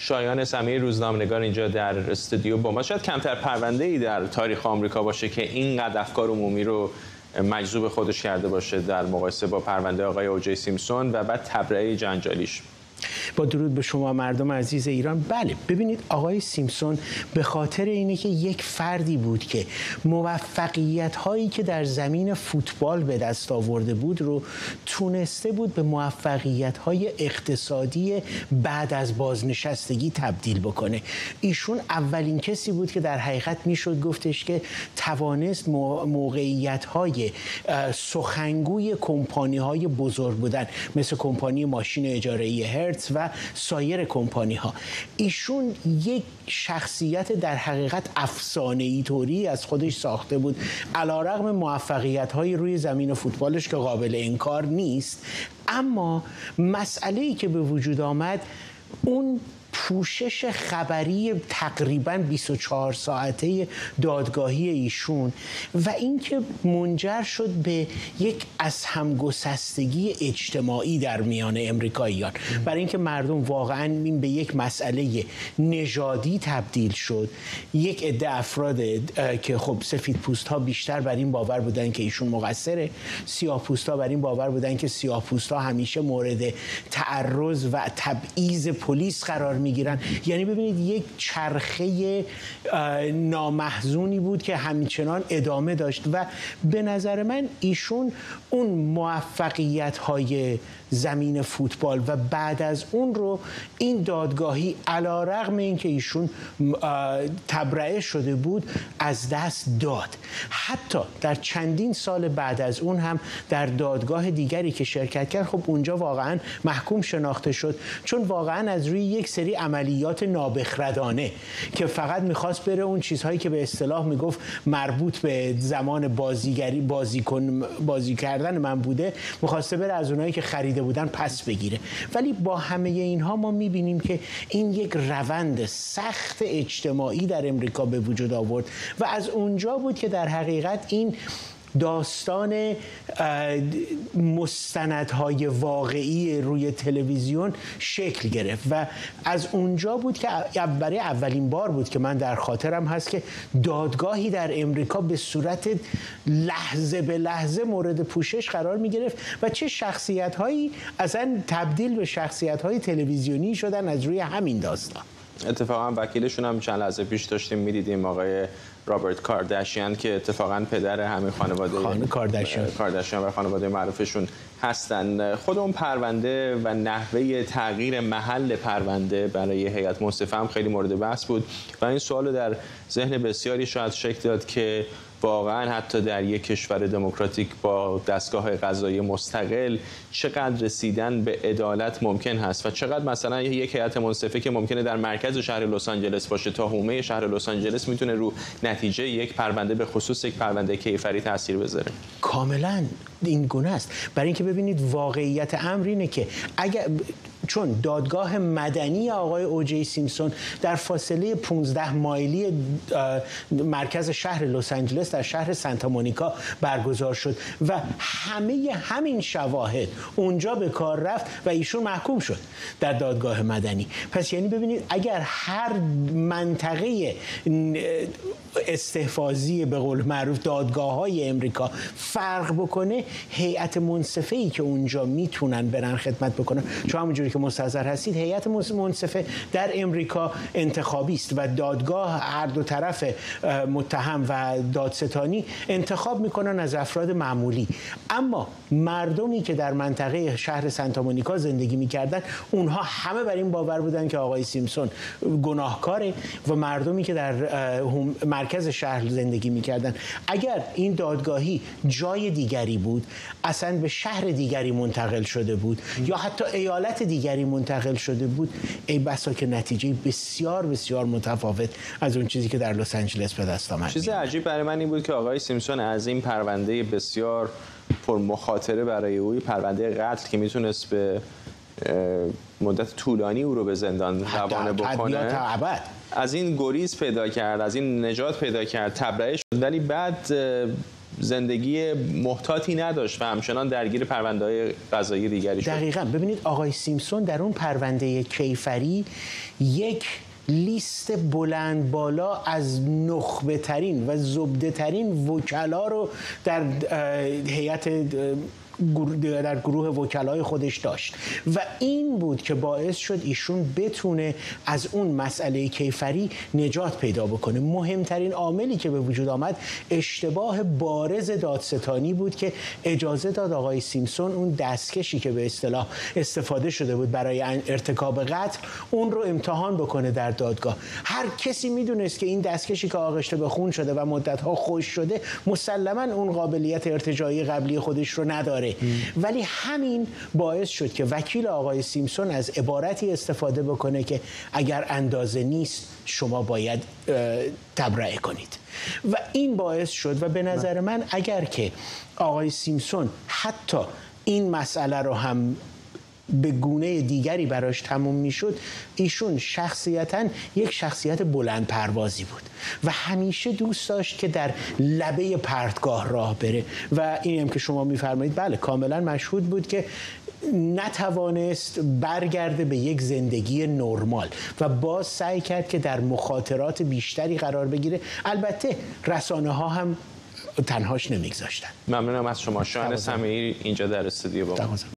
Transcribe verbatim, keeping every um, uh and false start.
شایان سمیعی روزنامه‌نگار اینجا در استودیو با ما. شاید کمتر پرونده‌ای در تاریخ آمریکا باشه که اینقدر افکار عمومی رو مجذوب خودش کرده باشه در مقایسه با پرونده آقای اوجی سیمپسون و بعد تبرئه جنجالیش. با درود به شما مردم عزیز ایران. بله ببینید، آقای سیمپسون به خاطر اینه که یک فردی بود که موفقیت هایی که در زمین فوتبال به دست آورده بود رو تونسته بود به موفقیت های اقتصادی بعد از بازنشستگی تبدیل بکنه. ایشون اولین کسی بود که در حقیقت میشد گفتش که توانست موقعیت های سخنگوی کمپانی های بزرگ بودن مثل کمپانی ماشین اجاره‌ای هرتز و سایر کمپانی ها. ایشون یک شخصیت در حقیقت افسانه‌ای طوری از خودش ساخته بود، علیرغم موفقیت های روی زمین فوتبالش که قابل انکار نیست. اما مسئله‌ای که به وجود آمد اون پوشش خبری تقریباً بیست و چهار ساعته دادگاهی ایشون و اینکه منجر شد به یک از همگسستگی اجتماعی در میان امریکاییان، برای اینکه مردم واقعاً این به یک مسئله نژادی تبدیل شد. یک عده افراد که خب سفید پوست ها بیشتر بر این باور بودن که ایشون مقصره، سیاه پوست ها بر این باور بودن که سیاه پوست ها همیشه مورد تعرض و تبعیض پلیس قرار میگیرن. یعنی ببینید یک چرخه نامحزونی بود که همچنان ادامه داشت و به نظر من ایشون اون موفقیت های زمین فوتبال و بعد از اون رو این دادگاهی علیرغم اینکه ایشون تبرئه شده بود از دست داد. حتی در چندین سال بعد از اون هم در دادگاه دیگری که شرکت کرد، خب اونجا واقعا محکوم شناخته شد، چون واقعا از روی یک سری عملیات نابخردانه که فقط میخواست بره اون چیزهایی که به اصطلاح میگفت مربوط به زمان بازیگری بازی کن بازی کردن من بوده، میخواسته بره از اونایی که خرید بودن پس بگیره. ولی با همه اینها ما میبینیم که این یک روند سخت اجتماعی در امریکا به وجود آورد و از اونجا بود که در حقیقت این داستان مستندهای واقعی روی تلویزیون شکل گرفت و از اونجا بود که برای اولین بار بود که من در خاطرم هست که دادگاهی در امریکا به صورت لحظه به لحظه مورد پوشش قرار می گرفت و چه شخصیت هایی اصلا تبدیل به شخصیت های تلویزیونی شدن از روی همین داستان. اتفاقا وکیلشون هم چند لحظه پیش داشتیم میدیدیم، آقای رابرت کارداشیان که اتفاقا پدر همه خانواده خانه کارداشیان کارداشیان و خانواده معروفشون هستن. خود اون پرونده و نحوه تغییر محل پرونده برای هیئت منصفه هم خیلی مورد بحث بود و این سوال در ذهن بسیاری شاید شکل داد که واقعا حتی در یک کشور دموکراتیک با دستگاه قضایی مستقل چقدر رسیدن به عدالت ممکن هست و چقدر مثلا یک هیئت منصفه که ممکنه در مرکز شهر لس آنجلس باشه تا حومه شهر لس آنجلس میتونه رو نتیجه یک پرونده به خصوص یک پرونده کیفری تاثیر بذاره. کاملا این گونه است. برای اینکه ببینید واقعیت امر اینه که اگر چون دادگاه مدنی آقای اوجی سیمپسون در فاصله پانزده مایلی مرکز شهر لس آنجلس در شهر سانتا مونیکا برگزار شد و همه همین شواهد اونجا به کار رفت و ایشون محکوم شد در دادگاه مدنی. پس یعنی ببینید اگر هر منطقه استحفاظی به قول معروف دادگاه‌های امریکا فرق بکنه، هیئت منصفه‌ای که اونجا میتونن برن خدمت بکنن، چون همونجوری که مستحضر هستید هیئت منصفه در امریکا انتخابی است و دادگاه هر دو طرف متهم و دادستانی انتخاب میکنن از افراد معمولی. اما مردمی که در منطقه شهر سانتا مونیکا زندگی میکردن اونها همه بر این باور بودن که آقای سیمپسون گناهکاره و مردمی که در مرکز شهر زندگی میکردن اگر این دادگاهی جای دیگری بود، اصلا به شهر دیگری منتقل شده بود یا حتی ایالت دیگری منتقل شده بود، ای بسا که نتیجه بسیار بسیار متفاوت از اون چیزی که در لس آنجلس به دست آمد. چیز عجیب برای من این بود که آقای سیمپسون از این پرونده بسیار پر مخاطره برای او، پرونده قتل که میتونست به مدت طولانی او رو به زندان روانه بکنه، از این گریز پیدا کرد، از این نجات پیدا کرد، تبرئه شد، ولی بعد زندگی محتاطی نداشت و همچنان درگیر پرونده‌های قضایی دیگری شد. دقیقاً. ببینید آقای سیمسون در اون پرونده کیفری یک لیست بلند بالا از نخبه ترین و زبده ترین وکلا رو در هیئت در گروه وکلای خودش داشت و این بود که باعث شد ایشون بتونه از اون مسئله کیفری نجات پیدا بکنه. مهمترین عاملی که به وجود آمد اشتباه بارز دادستانی بود که اجازه داد آقای سیمسون اون دستکشی که به اصطلاح استفاده شده بود برای ارتکاب قتل اون رو امتحان بکنه در دادگاه. هر کسی میدونست که این دستکشی که آغشته به خون شده و مدت‌ها خشک شده مسلماً اون قابلیت ارتجاعی قبلی خودش رو نداره. ولی همین باعث شد که وکیل آقای سیمسون از عبارتی استفاده بکنه که اگر اندازه نیست شما باید تبرئه کنید و این باعث شد و به نظر من اگر که آقای سیمسون حتی این مسئله رو هم به گونه دیگری براش تموم میشد، ایشون شخصیتاً یک شخصیت بلند پروازی بود و همیشه دوست داشت که در لبه پرتگاه راه بره و این هم که شما میفرمایید بله کاملا مشهود بود که نتوانست برگرده به یک زندگی نرمال و باز سعی کرد که در مخاطرات بیشتری قرار بگیره. البته رسانه ها هم تنهاش نمیگذاشتن. ممنونم از شما. شاهین سمیعی اینجا در استودیو با ما.